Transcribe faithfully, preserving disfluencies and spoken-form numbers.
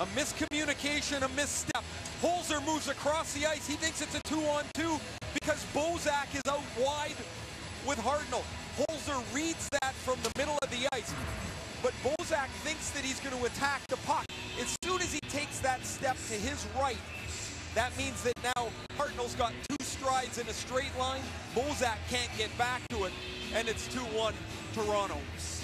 A miscommunication, a misstep. Holzer moves across the ice. He thinks it's a two-on-two because Bozak is out wide with Hartnell. Holzer reads that from the middle of the ice, but Bozak thinks that he's going to attack the puck. As soon as he takes that step to his right, that means that now Hartnell's got two strides in a straight line. Bozak can't get back to it, and it's two one Toronto.